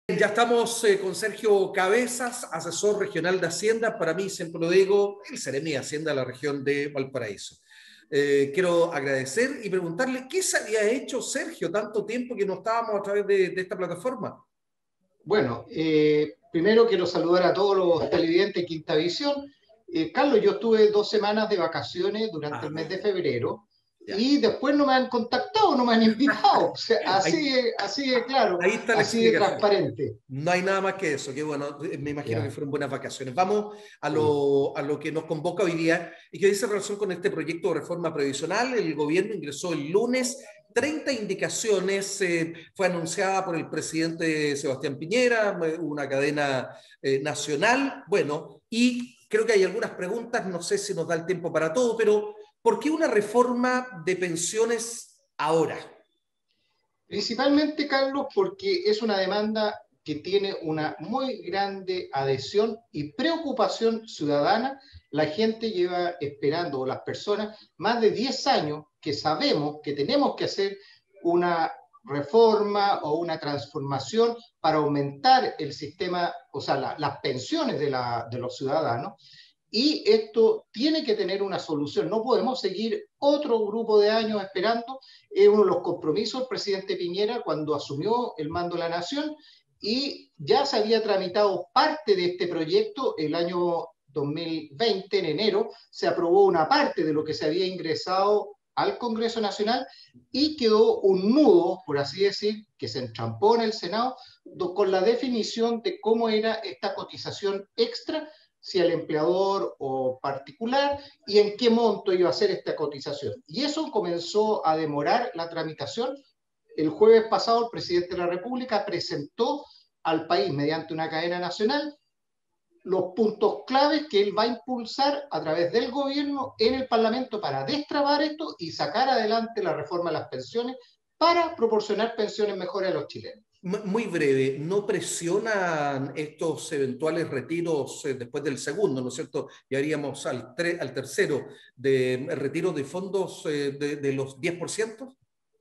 Ya estamos con Sergio Cabezas, asesor regional de Hacienda. Para mí, siempre lo digo, el Seremi de Hacienda de la región de Valparaíso. Quiero agradecer y preguntarle qué se había hecho, Sergio, tanto tiempo que no estábamos a través de esta plataforma. Bueno, primero quiero saludar a todos los televidentes de Quinta Visión. Carlos, yo estuve 2 semanas de vacaciones durante el mes de febrero Ya. y después no me han contactado, no me han invitado. O sea, Ahí, así de claro, ahí está la así de explicación. transparente. No hay nada más que eso, que bueno, me imagino que Ya, fueron buenas vacaciones. Vamos sí. a lo que nos convoca hoy día y que dice relación con este proyecto de reforma previsional. El gobierno ingresó el lunes 30 indicaciones, fue anunciada por el presidente Sebastián Piñera, una cadena nacional. Bueno, y creo que hay algunas preguntas, no sé si nos da el tiempo para todo, pero ¿por qué una reforma de pensiones ahora? Principalmente, Carlos, porque es una demanda que tiene una muy grande adhesión y preocupación ciudadana. La gente lleva esperando, o las personas, más de 10 años que sabemos que tenemos que hacer una reforma o una transformación para aumentar el sistema, o sea, las pensiones de los ciudadanos. Y esto tiene que tener una solución. No podemos seguir otro grupo de años esperando. Es uno de los compromisos del presidente Piñera cuando asumió el mando de la nación y ya se había tramitado parte de este proyecto el año 2020, en enero, se aprobó una parte de lo que se había ingresado al Congreso Nacional y quedó un nudo, por así decir, que se entrampó en el Senado con la definición de cómo era esta cotización extra, si al empleador o particular, y en qué monto iba a ser esta cotización. Y eso comenzó a demorar la tramitación. El jueves pasado el presidente de la República presentó al país, mediante una cadena nacional, los puntos claves que él va a impulsar a través del gobierno en el Parlamento para destrabar esto y sacar adelante la reforma de las pensiones para proporcionar pensiones mejores a los chilenos. Muy breve, ¿no presionan estos eventuales retiros después del segundo, ¿no es cierto? Ya haríamos al tercero de retiro de fondos de los 10%.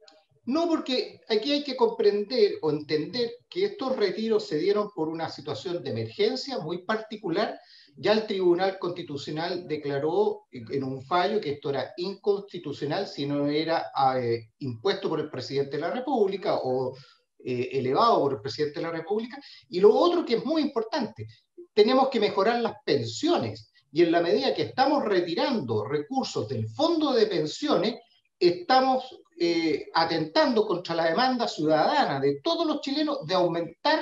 No, porque aquí hay que comprender o entender que estos retiros se dieron por una situación de emergencia muy particular. Ya el Tribunal Constitucional declaró en un fallo que esto era inconstitucional si no era impuesto por el presidente de la República o elevado por el presidente de la República. Y lo otro que es muy importante, tenemos que mejorar las pensiones. Y en la medida que estamos retirando recursos del fondo de pensiones, estamos atentando contra la demanda ciudadana de todos los chilenos de aumentar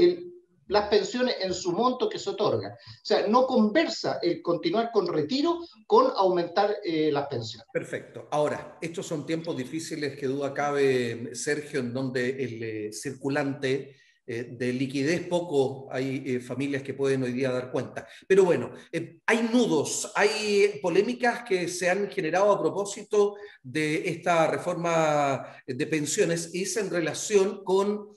las pensiones en su monto que se otorga. O sea, no conversa el continuar con retiro con aumentar las pensiones. Perfecto. Ahora, estos son tiempos difíciles, que duda cabe, Sergio, en donde el circulante de liquidez poco hay familias que pueden hoy día dar cuenta. Pero bueno, hay nudos, hay polémicas que se han generado a propósito de esta reforma de pensiones y es en relación con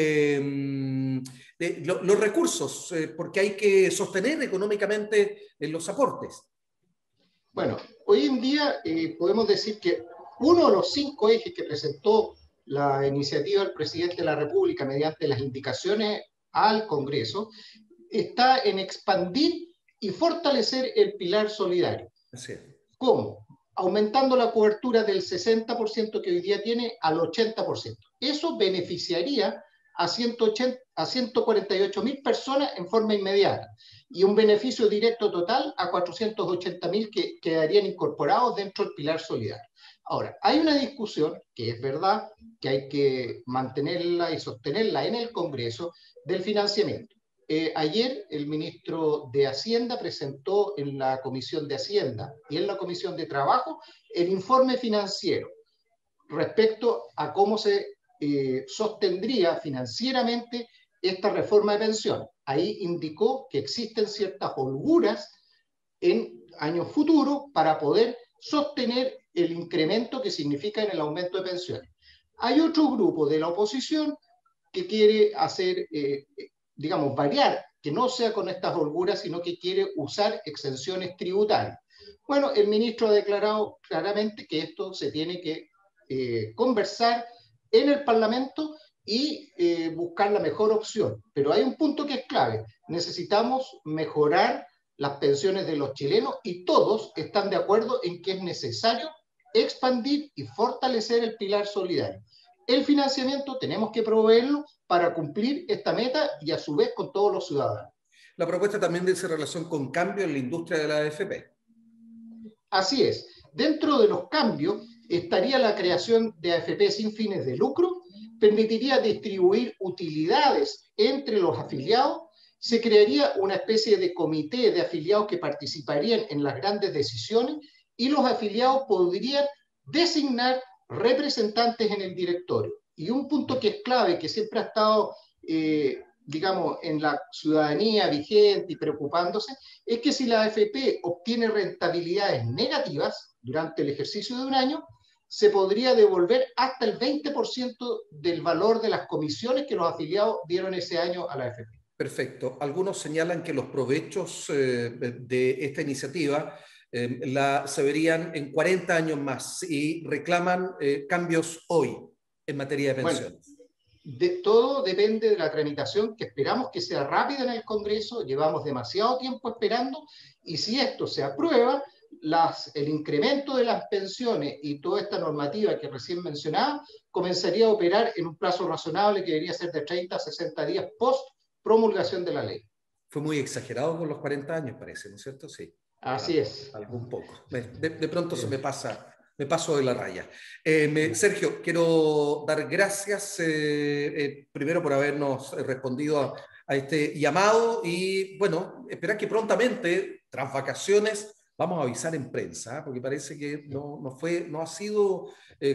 los recursos, porque hay que sostener económicamente los aportes. Bueno, hoy en día podemos decir que uno de los 5 ejes que presentó la iniciativa del presidente de la República mediante las indicaciones al Congreso está en expandir y fortalecer el pilar solidario. Así es. ¿Cómo? Aumentando la cobertura del 60% que hoy día tiene al 80%. Eso beneficiaría a 148.000 personas en forma inmediata y un beneficio directo total a 480.000 que quedarían incorporados dentro del pilar solidario. Ahora, hay una discusión, que es verdad, que hay que mantenerla y sostenerla en el Congreso, del financiamiento. Ayer el ministro de Hacienda presentó en la Comisión de Hacienda y en la Comisión de Trabajo el informe financiero respecto a cómo se sostendría financieramente esta reforma de pensiones. Ahí indicó que existen ciertas holguras en años futuros para poder sostener el incremento que significa en el aumento de pensiones. Hay otro grupo de la oposición que quiere hacer, digamos, variar, que no sea con estas holguras, sino que quiere usar exenciones tributarias. Bueno, el ministro ha declarado claramente que esto se tiene que conversar en el Parlamento y buscar la mejor opción. Pero hay un punto que es clave. Necesitamos mejorar las pensiones de los chilenos y todos están de acuerdo en que es necesario expandir y fortalecer el pilar solidario. El financiamiento tenemos que proveerlo para cumplir esta meta y a su vez con todos los ciudadanos. La propuesta también dice relación con cambio en la industria de la AFP. Así es. Dentro de los cambios estaría la creación de AFP sin fines de lucro, permitiría distribuir utilidades entre los afiliados, se crearía una especie de comité de afiliados que participarían en las grandes decisiones y los afiliados podrían designar representantes en el directorio. Y un punto que es clave, que siempre ha estado, digamos, en la ciudadanía vigente y preocupándose, es que si la AFP obtiene rentabilidades negativas durante el ejercicio de un año, se podría devolver hasta el 20% del valor de las comisiones que los afiliados dieron ese año a la AFP. Perfecto. Algunos señalan que los provechos de esta iniciativa se verían en 40 años más y reclaman cambios hoy en materia de pensiones. Bueno, todo depende de la tramitación, que esperamos que sea rápida en el Congreso, llevamos demasiado tiempo esperando, y si esto se aprueba, el incremento de las pensiones y toda esta normativa que recién mencionaba comenzaría a operar en un plazo razonable que debería ser de 30 a 60 días post promulgación de la ley. Fue muy exagerado con los 40 años, parece, ¿no es cierto? Sí. Así es. Algún poco. De pronto se me paso de la raya. Sergio, quiero dar gracias primero por habernos respondido a este llamado y, bueno, esperar que prontamente, tras vacaciones, vamos a avisar en prensa, porque parece que no ha sido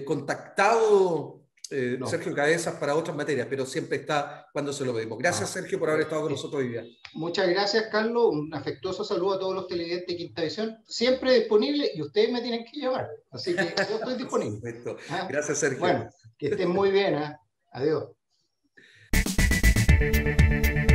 contactado no. Sergio Cabezas para otras materias, pero siempre está cuando se lo vemos. Gracias, Sergio, por haber estado con nosotros hoy día. Muchas gracias, Carlos. Un afectuoso saludo a todos los televidentes de Quinta Visión. Siempre disponible y ustedes me tienen que llamar. Así que yo estoy disponible. Perfecto. Gracias, Sergio. Bueno, que estén muy bien. Adiós.